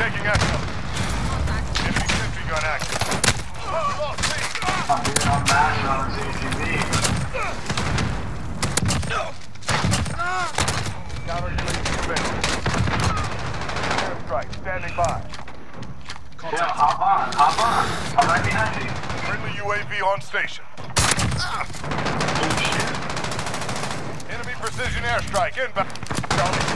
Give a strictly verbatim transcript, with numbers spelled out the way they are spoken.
taking action. Enemy sentry gun active. We lost C. I'm being unmatched on C C T V. Counter U A V available. Airstrike standing by. Yeah, hop on, hop on. I'm right behind you. Friendly U A V on station. Oh shit. Enemy precision airstrike inbound.